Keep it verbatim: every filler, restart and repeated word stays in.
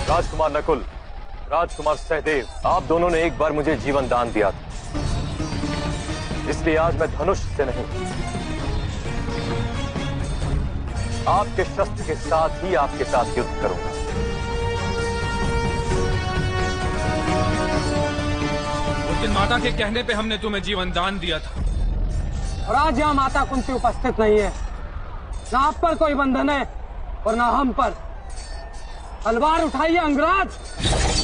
राजकुमार नकुल, राजकुमार सहदेव, आप दोनों ने एक बार मुझे जीवन दान दिया था, इसलिए आज मैं धनुष से नहीं, आपके शस्त्र के साथ ही आपके साथ युद्ध करूंगा। उस दिन माता के कहने पे हमने तुम्हें जीवन दान दिया था, और आज यहाँ माता कुंती उपस्थित नहीं है, ना आप पर कोई बंधन है और ना हम पर। तलवार उठाइए अंगराज।